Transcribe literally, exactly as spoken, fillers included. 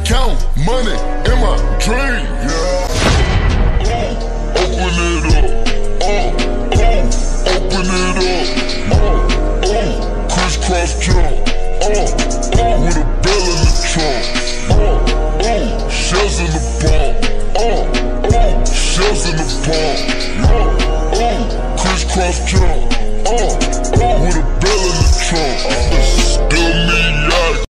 count money in my dream. Yeah. Ooh, open it up. Oh, oh, open it up. Oh, oh, crisscross jump. Oh, oh, with a bell in the trunk. Oh, oh, shells in the palm. Oh, oh, shells in the palm. Oh, oh, crisscross jump.